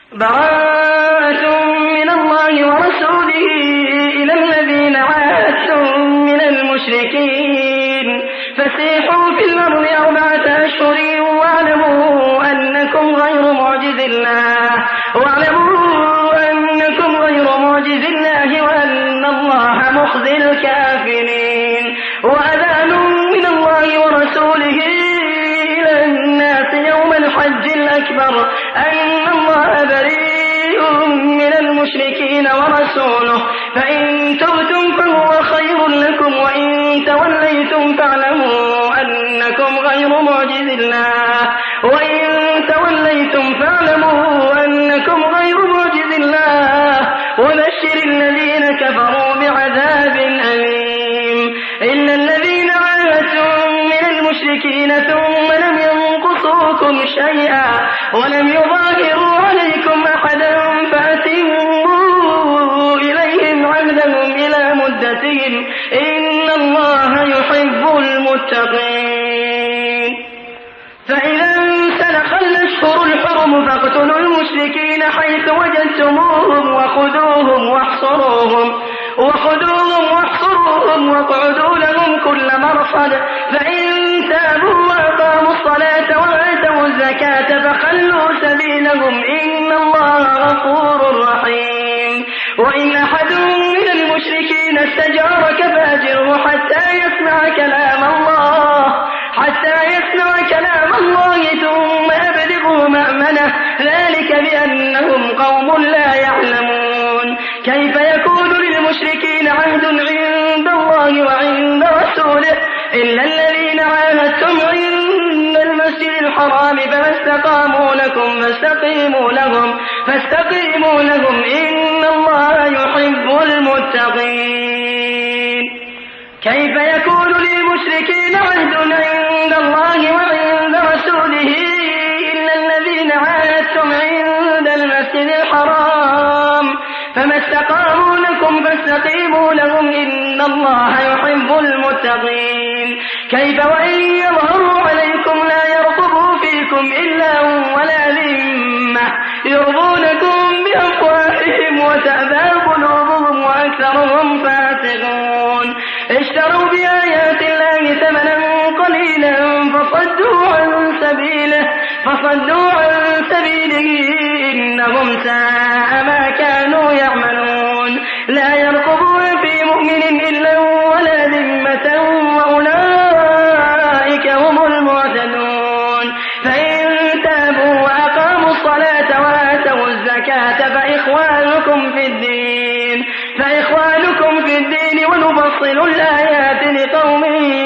براءة من الله ورسوله إلى الذين عاهدتم من المشركين فسيحوا في الأرض 4 أشهر واعلموا أنكم غير معجز الله وأن الله مخزي الكافرين. وأذان من الله ورسوله إلى الناس يوم الحج الأكبر أن الله بريء من المشركين ورسوله فإن تبتم فهو خير لكم وإن توليتم فاعلموا أنكم غير معجز الله وبشر الذين كفروا بعذاب أليم. إن الذين عاهدتم من المشركين ثم لم ينقصوكم شيئا ولم يظاهروا عليكم أحدا فأتموا إليهم عهدهم إلى مدتهم إن الله يحب المتقين. فإذا انسلخ الأشهر الحرم فاقتلوا المشركين حيث وجدتموهم وخذوهم واحصروهم واقعدوا لهم كل مرصد فإن تابوا وأقاموا الصلاة وآتوا الزكاة فخلوا سبيلهم إن الله غفور رحيم. وإن أحد من المشركين استجارك فأجره حتى يسمع كلام الله ثم أبلغه مأمنه ذلك بأنهم قوم لا يعلمون. كيف يكون للمشركين عهد عند الله وعند رسوله إلا الذين عاهدتم عند المسجد الحرام فما استقاموا لكم فاستقيموا لهم إن الله يحب المتقين. كيف يكون للمشركين عهد عند الله وعند رسوله إلا الذين عاهدتم عند المسجد الحرام فما استقاموا لكم فاستقيموا لهم إن الله يحب المتقين. كيف وإن يظهروا عليكم لا يرقبوا فيكم إلا ولا ذمة يرضونكم بأفواههم وتأبى قلوبهم وأكثرهم فاسقون. اشتروا بآيات الله ثمنا قليلا فصدوا عن سبيله إنهم ساء ما كانوا يعملون. لا يرقبون في مؤمن إلا ولا ذمة وأولئك هم المعتدون. فإن تابوا وأقاموا الصلاة وآتوا الزكاة فإخوانكم في الدين ونفصل الآيات لقوم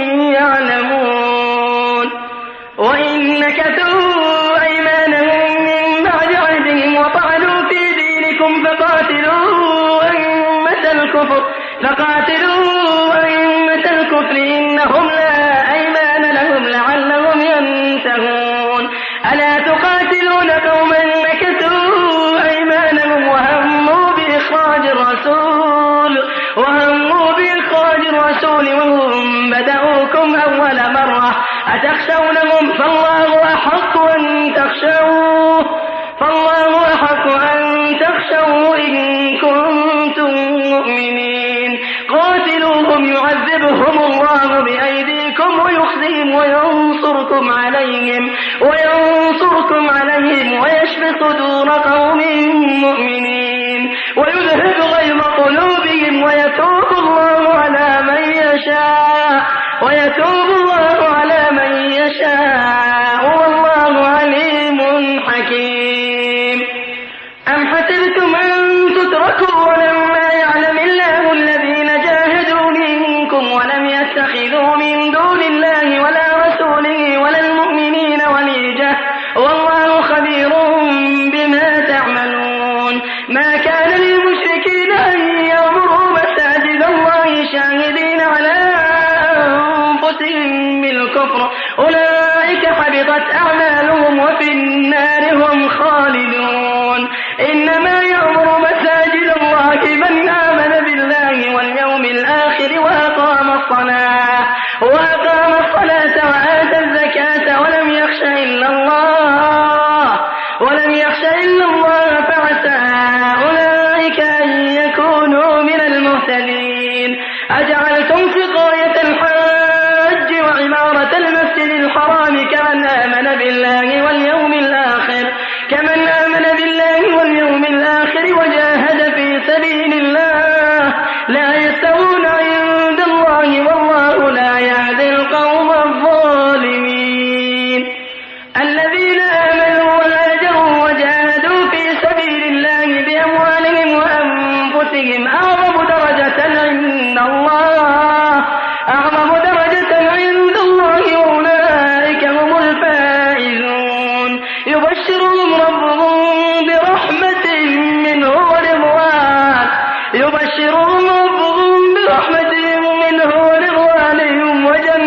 يعلمون. وإن نكثوا أيمانهم من بعد عهدهم وطعنوا في دينكم فقاتلوا أئمة الكفر إنهم لا أيمان لهم لعلهم ينتهون. ألا تقاتلون قوما نكثوا أيمانهم وهموا بإخراج الرسول وهم بدأوكم أول مرة أتخشونهم فالله أحق أن تخشوه إن كنتم مؤمنين. قاتلوهم يعذبهم الله بأيديكم ويخزيهم وينصركم عليهم ويشف صدور قوم مؤمنين ويذهب غيظ قلوبهم ويتوب الله على من يشاء والله عليم حكيم. أم حسبتم أن تتركوا ولما يعلم الله الذين جاهدوا منكم ولم يتخذوا من دون الله ولا رسوله ولا المؤمنين وليجة والله خبير بما تعملون. ما كان للمشركين أن يعمروا مساجد الله شاهدين على أنفسهم بالكفر أولئك حبطت أعمالهم وفي النار هم خالدون. إنما يعمر مساجد الله من آمن بالله واليوم الآخر وأقام الصلاة وآتى الزكاة ولم يخش إلا الله الحرام كمن آمن بالله واليوم الآخر وجاهد في سبيل الله لا يستوون عند الله والله لا يهدي القوم الظالمين. الذين آمنوا وهاجروا وجاهدوا في سبيل الله بأموالهم وأنفسهم أعظم درجة عند الله وأولئك هم الفائزون. يبشرهم ربهم برحمة منه ورضوان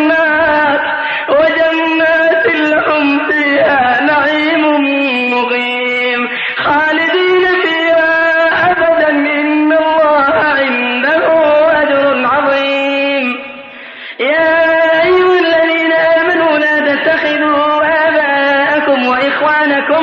وجنات لهم فيها نعيم مقيم خالدين فيها أبدا إن الله عنده أجر عظيم. يا أيها الذين آمنوا لا تتخذوا آباءكم وإخوانكم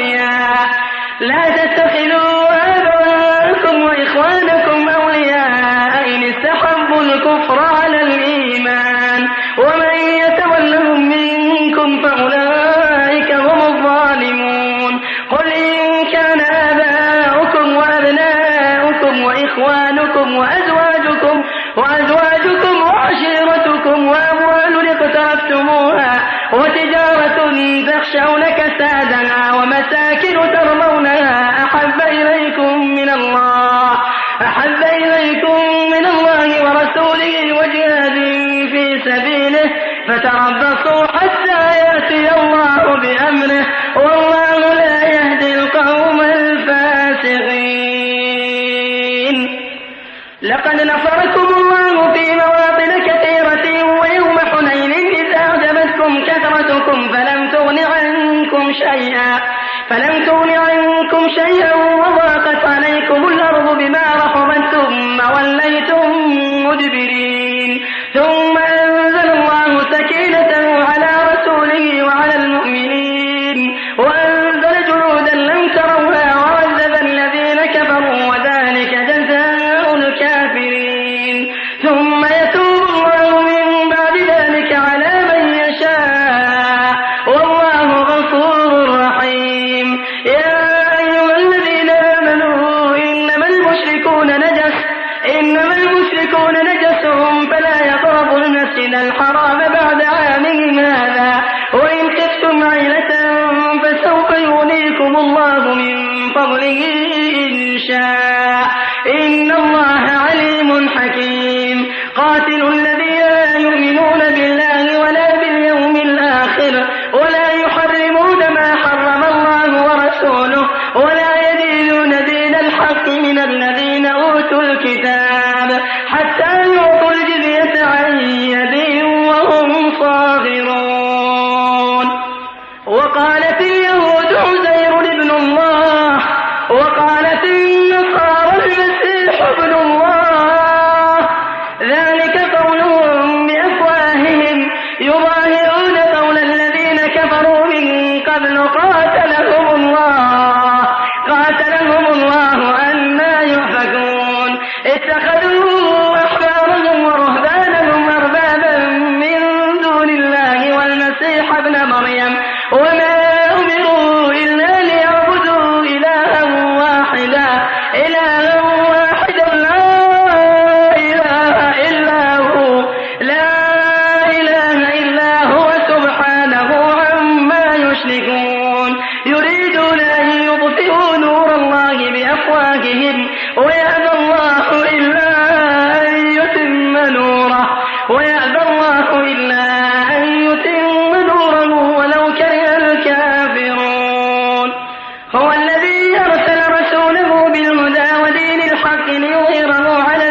أولياء إن استحبوا الكفر على الإيمان ومن يتولهم منكم فأولئك هم الظالمون. قل إن كان آباؤكم وأبناؤكم وإخوانكم وأزواجكم وعشيرتكم وأموال اقترفتموها وتجارة تخشون كسادها ومساكن ترضونها أحب إليكم من الله ورسوله وجهاد في سبيله فتربصوا حتى يأتي الله بأمره والله لا يهدي القوم الفاسقين. لقد نصركم الله في مواطن كثيرة ويوم حنين إذ أعجبتكم كثرتكم فلم تغن عنكم شيئا وضاقت عليكم الأرض بما رحبت ثم وليتم مدبرين ثم أنزل الله سكينته على رسوله وعلى المؤمنين وأنزل جنودا لم تروها وعذب الذين كفروا وذلك جزاء الكافرين. ثم يتوب الله من بعد ذلك على من يشاء والله غفور رحيم. يا أيها الذين آمنوا إنما المشركون نجس فلا يقربوا المسجد الحرام بعد عامهم هذا وإن خفتم عيلة فسوف يغنيكم الله من فضله إن شاء إن الله عليم حكيم. قاتلوا الذين لا يؤمنون بالله ولا باليوم الآخر ولا يحرمون ما حرم الله ورسوله ولا يدينون دين الحق من الذين أوتوا الكتاب حتى يعطوا الجزية عن يد وهم صاغرون. وقالت اليهود عزير ابن الله وقالت النصارى المسيح ابن الله ذلك قولهم بأفواههم يظاهرون قول الذين كفروا من قبل قاتلهم الله أنى يؤفكون. اتخذوا أحبارهم ورهبانهم أربابا من دون الله والمسيح ابن مريم وما أمروا إلا ليعبدوا إلها واحدا لا إله إلا هو سبحانه عما يشركون. يريدون أن يطفئوا نور الله بأفواههم ويأبى الله إلا أن يتم نوره ولو كره الكافرون. هو الذي أرسل رسوله بالهدى ودين الحق ليظهره على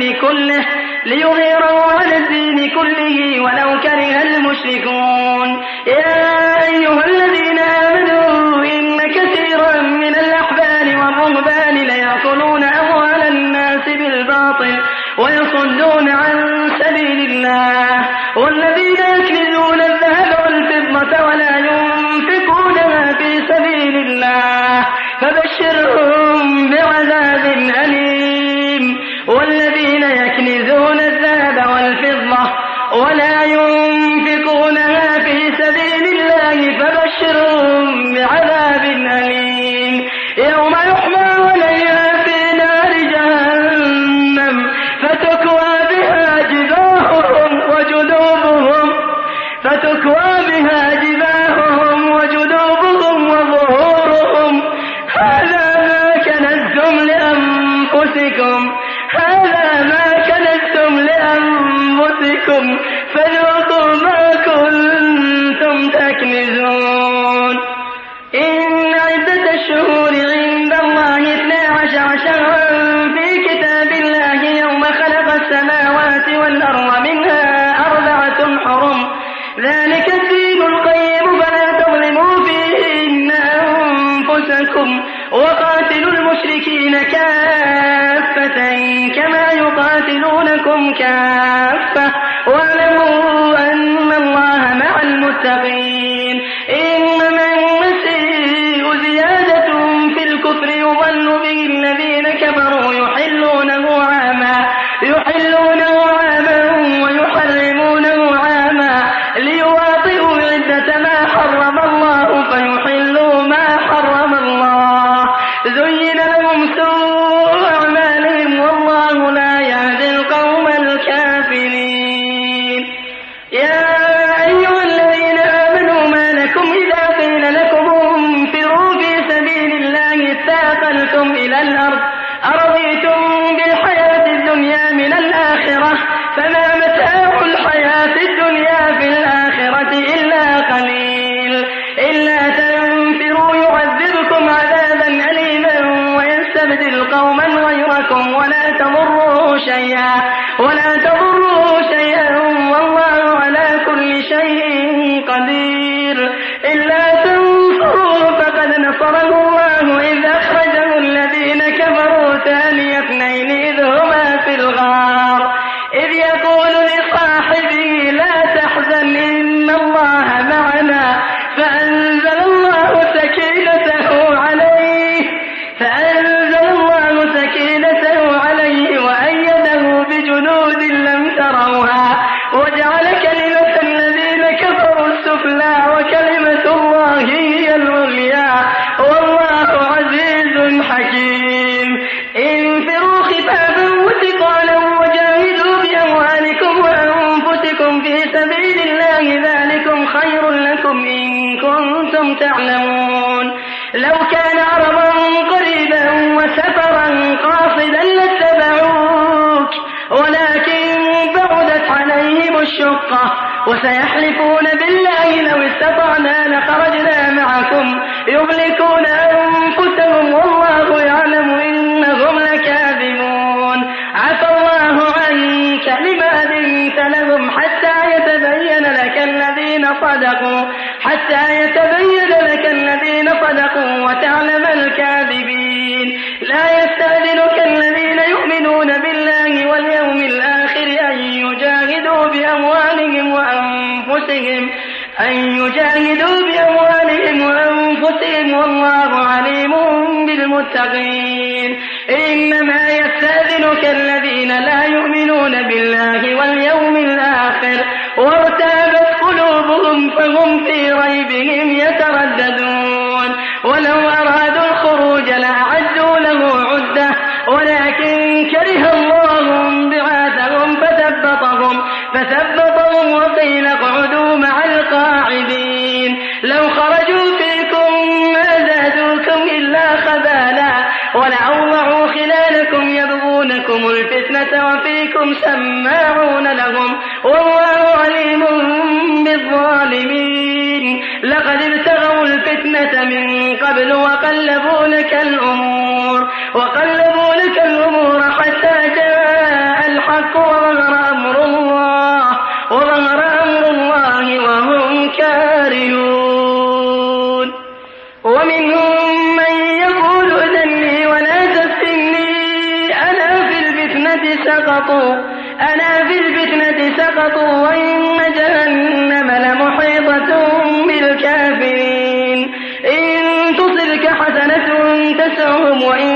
الدين كله ولو كره المشركون. يا أيها الذين آمنوا إن كثيرا من الأحبار والرهبان ليأكلون أموال الناس بالباطل ويصدون عن سبيل الله والذين يكنزون الذهب والفضة ولا ينفقونها في سبيل الله فبشرهم بعذاب أليم. والذين يكنزون الذهب والفضة ولا ينفقونها في سبيل ربكم فذوقوا ما كنتم تكنزون. إن عدة الشهور عند الله 12 شهرا في كتاب الله يوم خلق السماوات والأرض منها 4 حرم ذلك الدين القيم فلا تظلموا فيهن أنفسكم وقاتلوا المشركين كافة كما يقاتلونكم كافة واعلموا أن الله مع المتقين. إنما المسيء زيادة في الكفر يضل به الذين كفروا يحلونه عاما ويحرمونه عاما ليواطئوا عدة ما حرم الله فيحلوا ما حرم الله. زين لهم سوء أعمالهم والله لا يهدي القوم الكافرين. يا أيها الذين آمنوا ما لكم إذا قيل لكم انفروا في سبيل الله اثاقلتم إلى الأرض أرضيتم بالحياة الدنيا من الآخرة فما متاع الحياة الدنيا في الآخرة إلا قليل. إلا تنفروا يعذبكم عذابا أليما ويستبدل قوما غيركم ولا تضروه شيئا والله على كل شيء قدير. إلا تنصروا فقد نصره الله إذ أخرجه الذين كفروا ثاني اثنين إذ هما في الغار إذ يقول لصاحبه لا تحزن إن الله معنا فأنزل الله سكينته عليه وأيده بجنود لم تروها وجعل كلمة الذين كفروا السفلى وكلمة الله هي العليا والله عزيز حكيم. انفروا خفافا وثقالا وجاهدوا بأموالكم وأنفسكم في سبيل الله ذلكم خير لكم إن كنتم تعلمون. لو كان عرضا قريبا وسفرا قاصدا لاتبعوك ولكن بعدت عليهم الشقة وسيحلفون بالله لو استطعنا لخرجنا معكم يهلكون أنفسهم والله يعلم إنهم لكاذبون. عفى الله عنك لما أذنت لهم حتى يتبين لك الذين صدقوا وتعلم الكاذبين. لا يستأذنك الذين يؤمنون بالله واليوم الآخر أن يجاهدوا بأموالهم وأنفسهم والله عليم بالمتقين. إنما يستأذنك الذين لا يؤمنون بالله واليوم الآخر وارتابت قلوبهم فهم في ريبهم يترددون. ولو أرادوا الخروج لأعدوا له عدة ولكن كره الله بعاثهم فثبطهم وقيل اقعدوا مع القاعدين. لو خرجوا فيكم ما زادوكم إلا خبالا ولأوضعوا خلالكم يبغونكم الفتنة وفيكم سماعون لهم والله عليم بالظالمين. لقد ابتغوا الفتنة من قبل وقلبوا لك الأمور حتى جاء الحق وظهر أمر الله وهم كارهون. ومنهم من يقول ائذني ولا تفتني أنا في الفتنة سقطوا وإن جهنم لمحيطة بالكافرين. إن تصبك حسنة تسعهم وإن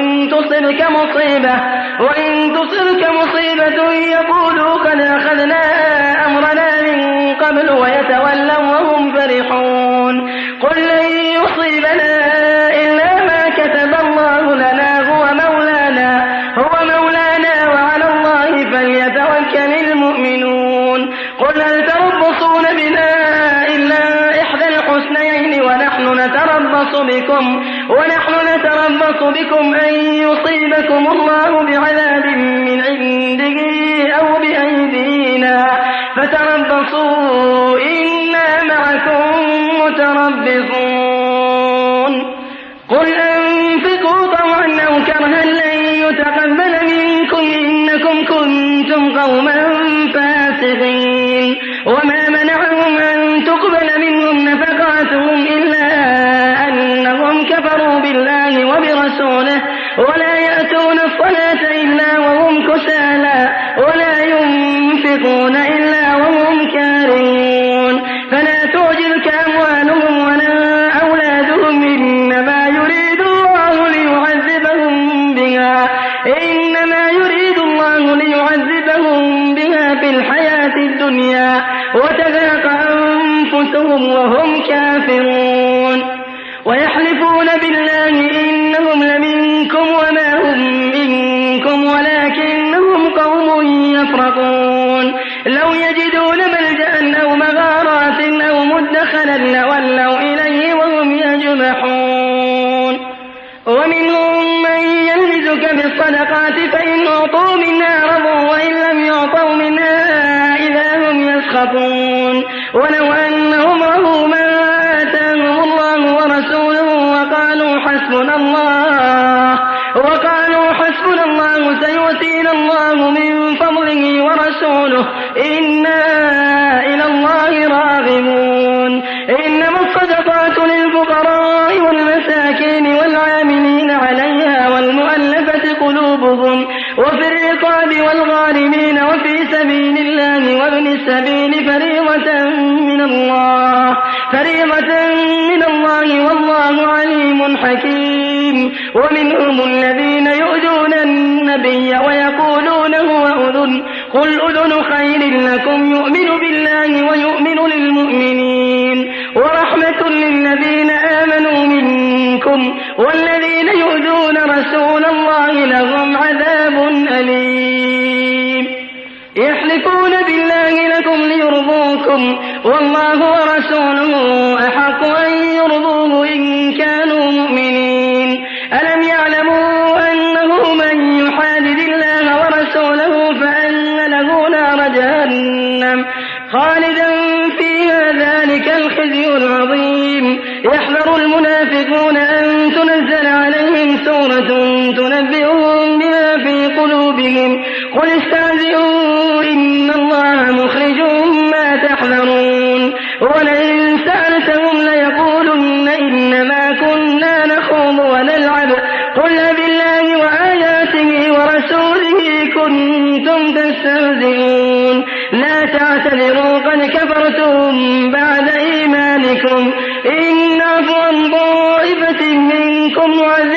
تصبك مصيبة يقولوا قد أخذنا أمرنا من قبل ويتولوا وهم فرحون. قل لن يصيبنا إلا ما كتب الله لنا هو مولانا وعلى الله فليتوكل المؤمنون. قل هل تربصون بنا إلا إحدى الحسنيين ونحن نتربص بكم أن يصيبكم الله بعذاب من عنده أو بأيدينا فتربصوا إنا معكم متربصون قل أنفقوا طوعا أو كرها لن يتقبل منكم إنكم كنتم قوما فاسقين وما منعهم أن تقبل منهم نفقاتهم إلا أنهم كفروا بالله وبرسوله ولا يأتون الصلاة إلا وهم كسالى ولا ينفقون إلا وهم كارهون فلا تعجبك أموالهم ولا أولادهم إنما يريد الله ليعذبهم بها في الحياة الدنيا وتذاق أنفسهم وهم كافرون ويحلفون بالله إنهم لمنكم وما هم منكم ولكنهم قوم يفرقون لو يجدون ملجأ أو مغارات أو مدخلا لولوا إليه وهم يجمحون ومنهم من يلمزك بالصدقات فإن أعطوا منها رضوا وإن لم يعطوا منها إذا هم يسخطون ولو أنهم رضوا ما آتاهم الله ورسوله وقالوا حسبنا الله سيؤتينا الله من فضله ورسوله إنا إلى الله راغبون إنما الصدقات للفقراء والمساكين والعاملين عليها والمؤلفة قلوبهم وفي الرقاب والغارمين وفي سبيل الله وابن السبيل فريضة من الله والله عليم حكيم ومنهم الذين يؤذون النبي ويقولون هو أذن قل أذن خير لكم يؤمن بالله ويؤمن للمؤمنين ورحمة للذين آمنوا منكم والذين يؤذون رسول الله لهم عذاب أليم يحلفون بالله لكم ليرضوكم والله ورسوله أحق أن يرضوه إن كانوا مؤمنين ألم يعلموا أنه من يحادد الله ورسوله فأن له نار جهنم خالدا فيها ذلك الخزي العظيم يحذر المنافقون أن تنزل عليهم سورة تنبئهم بما في قلوبهم قل استهزئوا إن الله مخرج ما تحذرون ولئن سألتهم ليقولن إنما كنا نخوض ونلعب قل بالله وآياته ورسوله كنتم تستهزئون لا تعتذروا قد كفرتم بعد إيمانكم إن نعفو عن طائفة منكم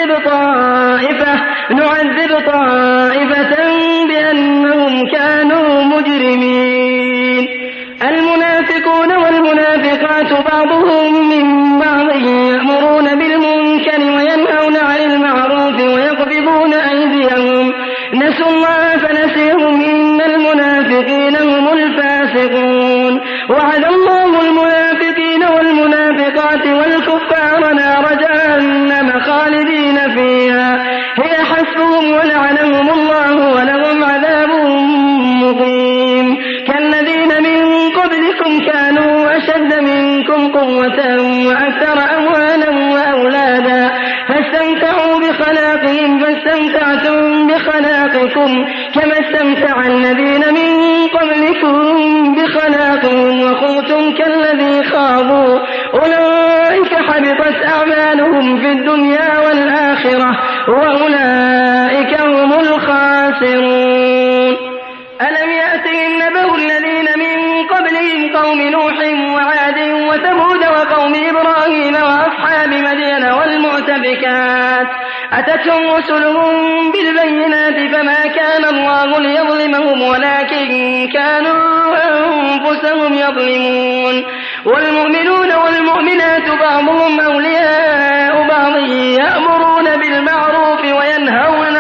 نعذب طائفة بأنهم كانوا مجرمين المنافقون والمنافقات بعضهم من بعض يأمرون بالمنكر وينهون عن المعروف ويقبضون أيديهم نسوا الله فنسيهم إن المنافقين هم الفاسقون وعد الله المنافقين والمنافقات والكفار نار جهنم خالدين فيها هي حسبهم ولعنهم الله ولهم عذاب مقيم كالذين من قبلكم كانوا أشد منكم قوة وأكثر أموالا وأولادا فاستمتعوا بخلاقهم فاستمتعتم بخلاقكم كما استمتع الذين من قبلكم بخلاقهم وخوتم كالذي خاضوا أولئك حبطت أعمالهم في الدنيا والآخرة وأولئك هم الخاسرون ألم يأتهم نبأ الذين من قبلهم قوم نوح وعاد وثمود وقوم إبراهيم وأصحاب مدين والمؤتفكات أتتهم رسلهم بالبينات فما كان الله ليظلمهم ولكن كانوا أنفسهم يظلمون والمؤمنون والمؤمنات بعضهم أولياء بعض يأمرون بالمعروف وينهون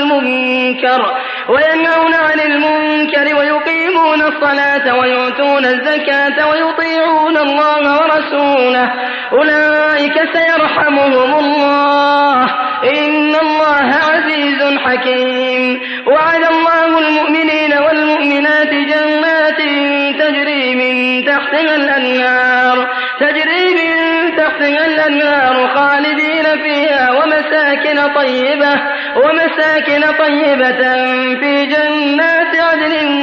عن المنكر ويقيمون الصلاة ويؤتون الزكاة ويطيعون الله ورسوله أولئك سيرحمهم الله إن الله عزيز حكيم وعد الله المؤمنين والمؤمنات جنات تجري ومساكن طيبة في جنات عدن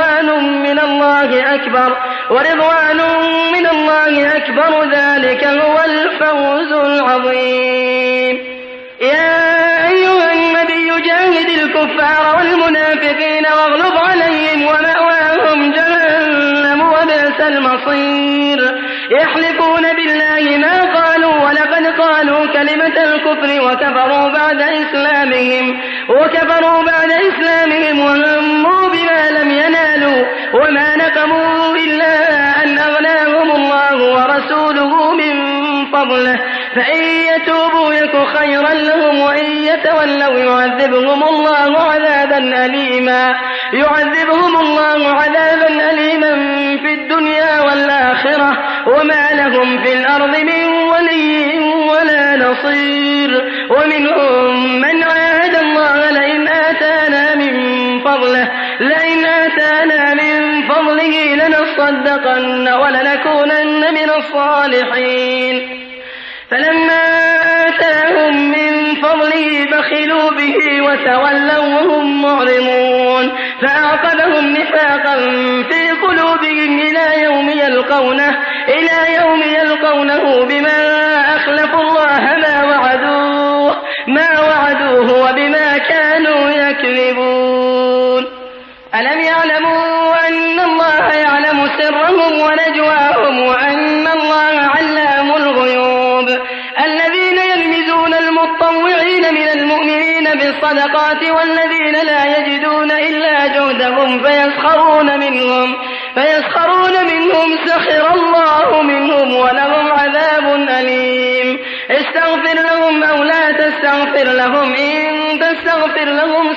ورضوان من الله أكبر ذلك هو الفوز العظيم. يا أيها النبي جاهد الكفار والمنافقين واغلظ عليهم ومأواهم جهنم وبئس المصير. يحلفون بالله ما قالوا ولقد قالوا كلمة الكفر وكفروا بعد إسلامهم وهموا بما لم ينالوا وما نقموا إلا أن أغناهم الله ورسوله من فضله فإن يتوبوا يك خيرا لهم وإن يتولوا يعذبهم الله عذابا أليما في الدنيا والآخرة وما لهم في الأرض من ولي ولا نصير. ومنهم من عاهد الله لئن آتانا من فضله لنصدقن ولنكونن من الصالحين فلما آتاهم من فضله بخلوا به وتولوا وهم معرضون فأعقبهم نفاقا في قلوبهم إلى يوم يلقونه بما أخلفوا الله ما وعدوه وبما كانوا يكذبون. ألم يعلموا أن الله يعلم سرهم ونجواهم وأن الله علام الغيوب. الذين يلمزون المطوعين من المؤمنين بالصدقات والذين لا يجدون إلا جهدهم فيسخرون منهم سخر الله منهم ولهم عذاب أليم. استغفر لهم أو لا تستغفر لهم إن تستغفر لهم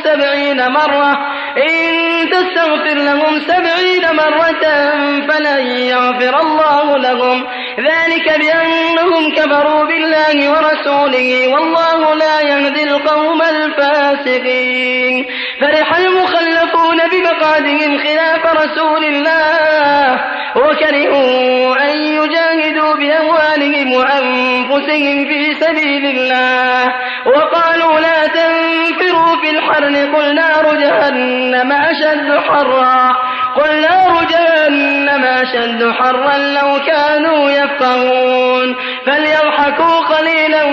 70 مرة فلن يغفر الله لهم ذلك بأنهم كفروا بالله ورسوله والله لا يهدي القوم الفاسقين. فرح المخلفون بمقعدهم خلاف رسول الله وكرهوا أن يجاهدوا بأموالهم وأنفسهم في سبيل الله وقالوا لا تنفروا في الحر قل نار جهنم أشد حرا لو كانوا يفقهون. فليضحكوا قليلا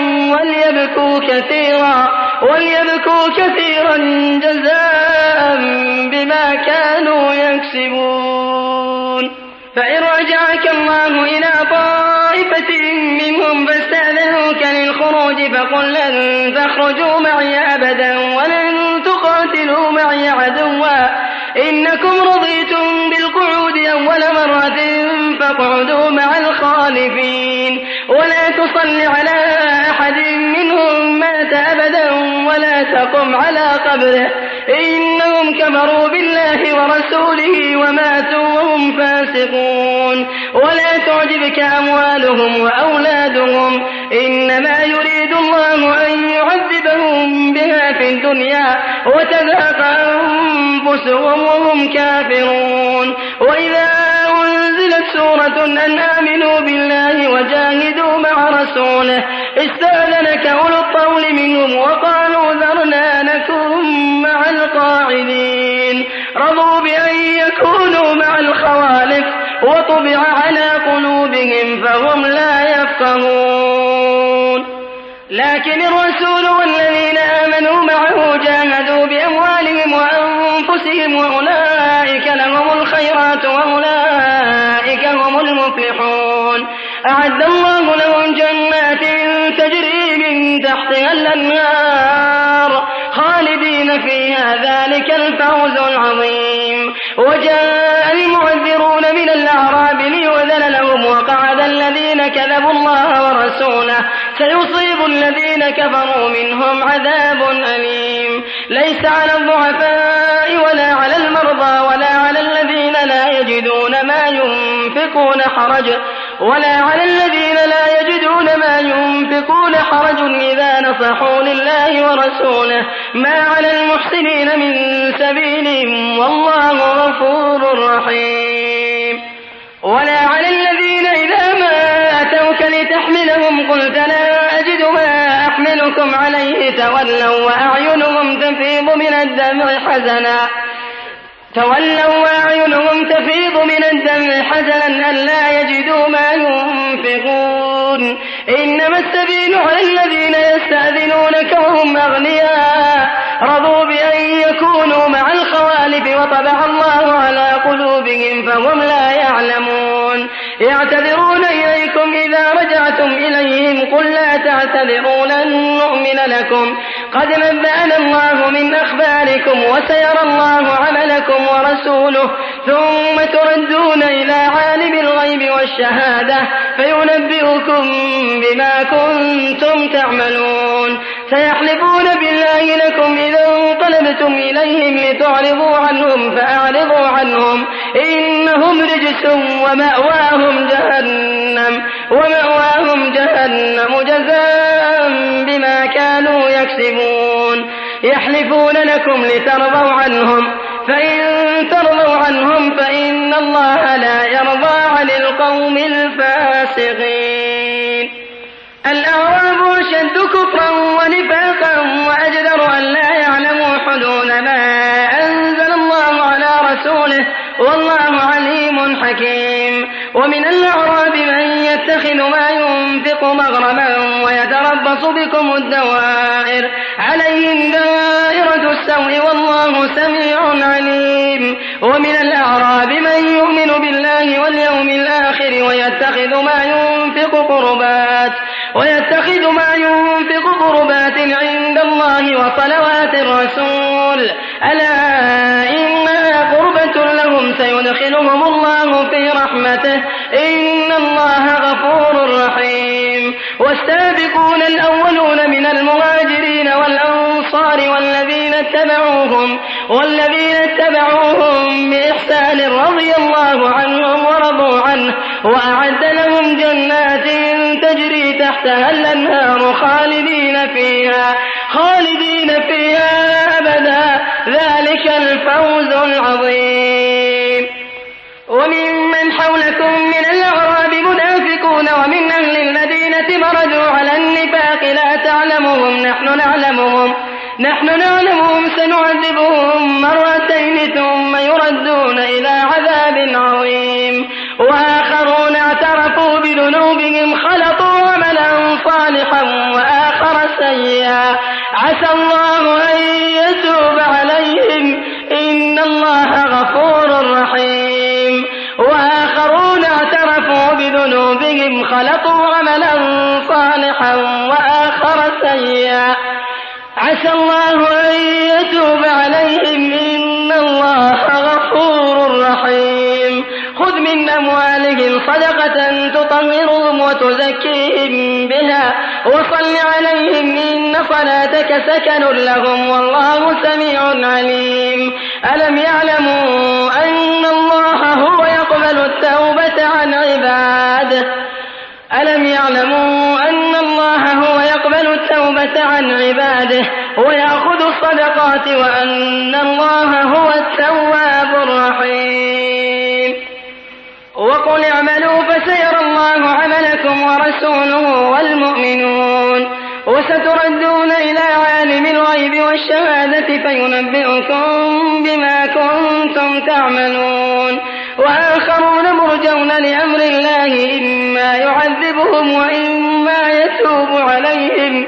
وليبكوا كثيرا جزاء بما كانوا يكسبون. فإن رجعك الله إلى طائفة منهم فاستأذنوك للخروج فقل لن تخرجوا معي أبدا ولن تقاتلوا معي عدوا إنكم رضيتم بالقعود أول مرة فاقعدوا مع الخالفين ولا تصل على أحد منهم مات أبدا ولا تقم على قبره إنهم كفروا بالله ورسوله وماتوا وهم فاسقون. ولا تعجبك أموالهم وأولادهم إنما يريد الله أن يعذبهم بها في الدنيا وتذهب أنفسهم وهم كافرون. وإذا أنزلت سورة أن آمنوا بالله وجاهدوا مع رسوله استأذنك أولو الطول منهم وقالوا ذرنا نكن مع القاعدين. رضوا بأن يكونوا مع الخوالف وطبع على قلوبهم فهم لا يفقهون. لكن الرسول والذين آمنوا معه جاهدوا بأموالهم وأنفسهم وأولئك لهم الخيرات وأولئك هم المفلحون. أعد الله لهم جنات تجري من تحتها الأنهار خالدين فيها ذلك الفوز العظيم. وجاء المعذرون من الأعراب ليؤذن لهم وقعد الذين كذبوا الله ورسوله سيصيب الذين كفروا منهم عذاب أليم. ليس على الضعفاء ولا على المرضى ولا على الذين لا يجدون ما ينفقون حرج إذا نصحوا لله ورسوله ما على المحسنين من سبيل والله غفور رحيم. ولا على الذين إذا ما أتوك لتحملهم قلت لا أجد ما أحملكم عليه تولوا وأعينهم تفيض من الدمع حزنا ألا يجدوا ما ينفقون إنما السبيل على الذين يستأذنونك وهم أغنياء رضوا بأن يكونوا مع الخوالف وطبع الله على قلوبهم فهم لا يعلمون يعتذرون إليكم إذا رجعتم إليهم قل لا تعتذروا لن نؤمن لكم قد نبأنا الله من أخباركم وسيرى الله عملكم ورسوله ثم تردون إلى عالم الغيب والشهادة فينبئكم بما كنتم تعملون سيحلفون بالله لكم إذا انقلبتم إليهم لتعرضوا عنهم فأعرضوا عنهم إنهم رجس ومأواهم جهنم جزاء بما كانوا يكسبون يحلفون لكم لترضوا عنهم فإن ترضوا عنهم فإن الله لا يرضى عن القوم الفاسقين الأعراب أشد كفرا ونفاقا وأجدر أن لا يعلموا حدود ما أنزل الله على رسوله والله عليم حكيم ومن الأعراب من يتخذ ما ينفق مغرما ويتربص بكم الدوائر عليهم دائرة السوء والله سميع عليم ومن الأعراب من يؤمن بالله واليوم الآخر ويتخذ ما ينفق قربات عند الله وصلوات الرسول ألا إنها قربة لهم سيدخلهم الله في رحمته إن الله غفور رحيم والسابقون الأولون من المهاجرين والأنصار والذين اتبعوهم بإحسان رضي الله عنهم ورضوا عنه وأعد لهم جنات تجري تحتها الأنهار خالدين فيها أبدا ذلك الفوز العظيم وممن حولكم من الأعراب منافقون ومن أهل المدينة مردوا على النفاق لا تعلمهم نحن نعلمهم سنعذبهم مرتين ثم يردون إلى عذاب عظيم وآخرون اعترفوا بذنوبهم خلطوا عملا صالحا وآخر سيئا عسى الله أن يتوب عليهم إن الله غفور رحيم وآخرون اعترفوا بذنوبهم خلطوا عملا صالحا وآخر سيئا عسى الله أن يتوب عليهم إن الله غفور رحيم خذ من أموالهم صدقة تطهرهم وتزكيهم بها وصل عليهم إن صلاتك سكن لهم والله سميع عليم ألم يعلموا أن الله هو يقبل التوبة عن عباده ويأخذ الصدقات وأن الله هو التواب الرحيم وقل اعملوا فسيرى الله عملكم ورسوله والمؤمنون وستردون إلى عالم الغيب والشهادة فينبئكم بما كنتم تعملون وآخرون مرجون لأمر الله إما يعذبهم وإما يتوب عليهم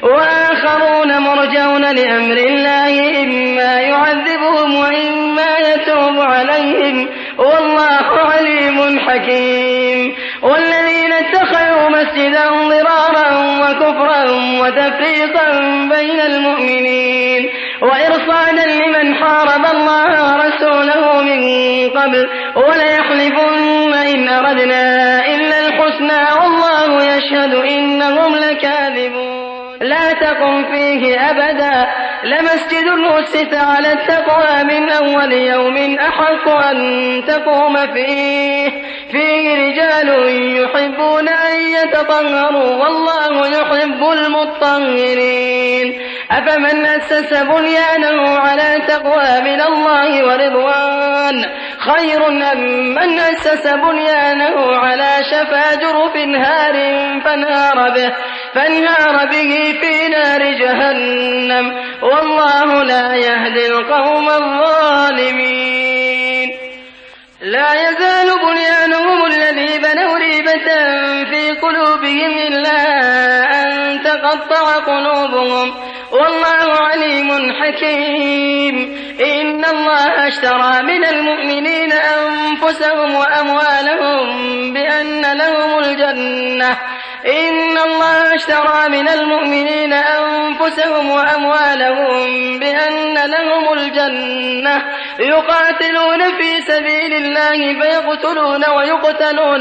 والله عليم حكيم والذين اتخذوا مسجدا ضرارا وكفرا وتفريقا بين المؤمنين وإرصادا لمن حارب الله ورسوله من قبل وليحلفن إن أردنا إلا الحسنى والله يشهد إنهم لكاذبون لا تقم فيه أبدا لمسجد أسس على التقوى من أول يوم أحق أن تقوم فيه رجال يحبون أن يتطهروا والله يحب المطهرين أفمن أسس بنيانه على تقوى من الله ورضوان خير أم من أسس بنيانه على شفا جرف هار فانهار به فانهار به في نار جهنم والله لا يهدي القوم الظالمين. لا يزال بنيانهم الذي بنوا ريبة في قلوبهم إلا أن تقطع قلوبهم والله عليم حكيم. إن الله اشترى من المؤمنين أنفسهم وأموالهم بأن لهم الجنة إن الله اشترى من المؤمنين أنفسهم وأموالهم بأن لهم الجنة يقاتلون في سبيل الله فيقتلون ويقتلون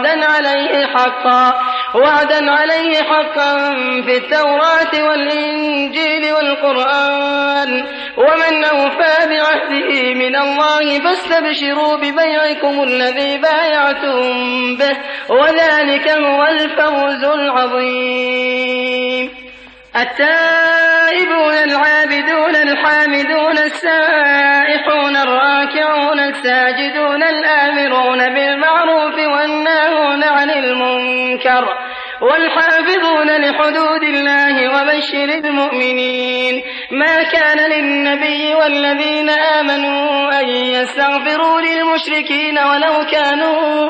وعدا عليه حقا في التوراة والإنجيل والقرآن ومن أوفى بعهده من الله فاستبشروا ببيعكم الذي بايعتم به وذلك هو الفوز العظيم. التائبون العابدون الحامدون السائحون الراكعون الساجدون الآمرون بالمعروف والناهون عن المنكر والحافظون لحدود الله وبشر المؤمنين. ما كان للنبي والذين آمنوا أن يستغفروا للمشركين ولو كانوا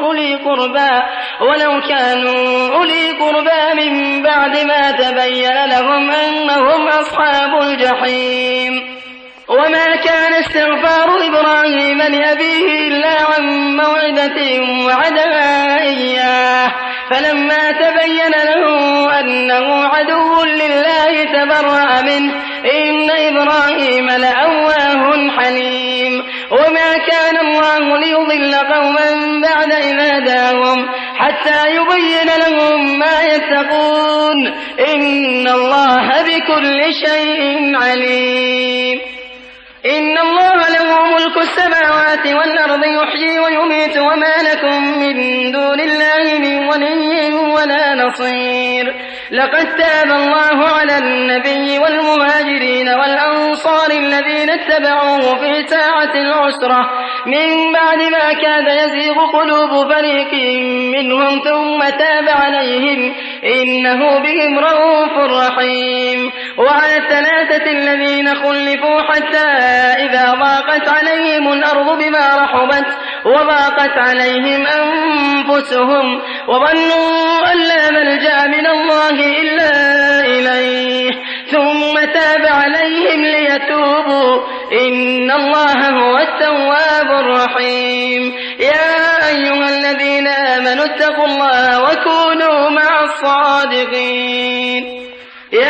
أولي قربى من بعد ما تبين لهم أنهم أصحاب الجحيم. وما كان استغفار إبراهيم لأبيه إلا عن موعدة وعدها إياه فلما تبين له أنه عدو لله تبرأ منه إن إبراهيم لأواه حليم. وما كان الله ليضل قوما بعد إذ هداهم حتى يبين لهم ما يتقون إن الله بكل شيء عليم. إن الله له ملك السماوات والأرض يحيي ويميت وما لكم من دون الله من ولي ولا نصير. لقد تاب الله على النبي والمهاجرين والأنصار الذين اتبعوه في ساعة العسرة من بعد ما كاد يزيغ قلوب فريق منهم ثم تاب عليهم إنه بهم رؤوف رحيم. وعلى الثلاثة الذين خلفوا حتى إذا ضاقت عليهم الأرض بما رحبت وضاقت عليهم أنفسهم وظنوا أن لا ملجأ من الله إلا إليه ثم تاب عليهم ليتوبوا إن الله هو التواب الرحيم. يا أيها الذين آمنوا اتقوا الله وكونوا مع الصادقين.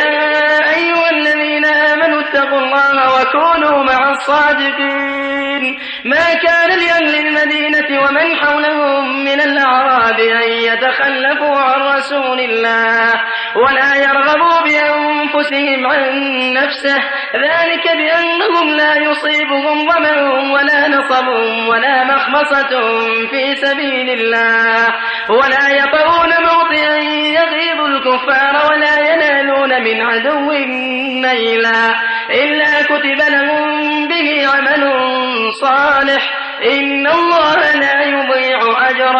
ما كان لأهل المدينة ومن حولهم من الأعراب أن يتخلفوا عن رسول الله ولا يرغبوا بأنفسهم عن نفسه ذلك بأنهم لا يصيبهم ظمأ ولا نصب ولا مخمصة في سبيل الله ولا يطؤون موطئا يغيظ الكفار ولا ينالون من عدو نيلا إلا كتب لهم به عمل صالح إن الله لا يضيع أجر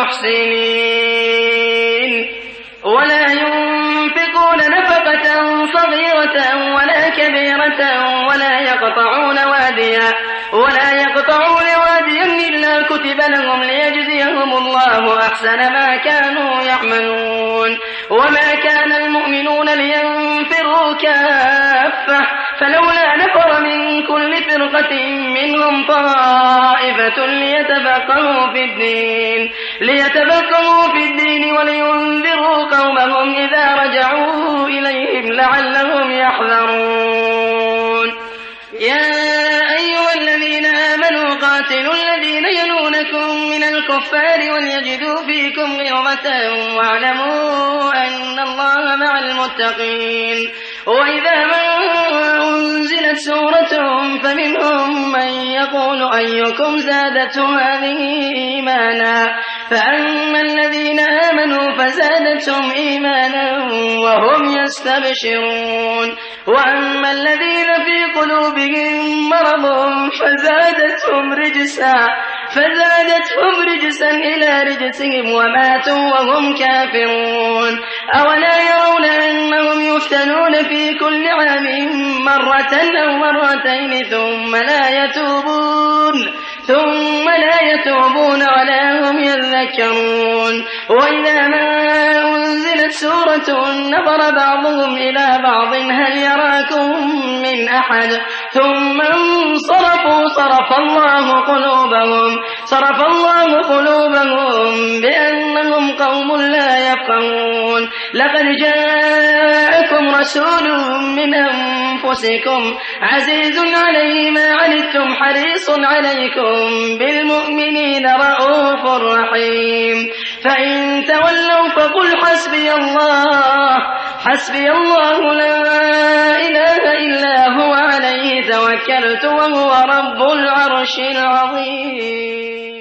المحسنين. ولا ينفقون نفقة صغيرة ولا كبيرة ولا يقطعون واديا إلا كتب لهم ليجزيهم الله أحسن ما كانوا يعملون. وما كان المؤمنون لينفروا كافة فلولا نفر من كل فرقة منهم طائفة ليتفقهوا في الدين ولينذروا قومهم إذا رجعوا إليهم لعلهم يحذرون. يا أيها الذين آمنوا قاتلوا الذين يلونكم من الكفار وليجدوا فيكم غلظة واعلموا أن الله مع المتقين. وإذا ما أنزلت سورة فمنهم من يقول أيكم زادته هذه إيمانا فأما الذين آمنوا فزادتهم إيمانا وهم يستبشرون وأما الذين في قلوبهم مرض فزادتهم رجسا إلى رجسهم وماتوا وهم كافرون. أولا يرون أنهم يفتنون في كل عام مرة أو مرتين ثم لا يتوبون ولا هم يذكرون وإذا ما أنزلت سورة نظر بعضهم إلى بعض هل يراكم من أحد ثم انصرفوا صرف الله قلوبهم بأنهم قوم لا يفقهون لقد جاءكم رسول من أنفسكم عزيز عليه ما عنتم حريص عليكم بالمؤمنين رءوف رحيم فإن تولوا فقل حسبي الله لا إله إلا هو عليه توكلت وهو رب العرش العظيم.